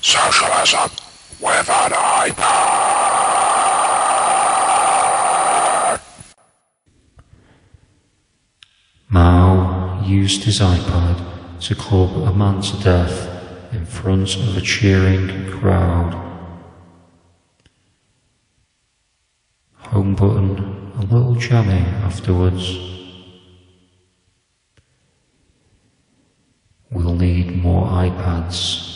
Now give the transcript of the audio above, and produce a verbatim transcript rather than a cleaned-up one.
Socialism with an iPad! Mao used his iPad to club a man to death in front of a cheering crowd. Home button a little jammy afterwards. We'll need more iPads.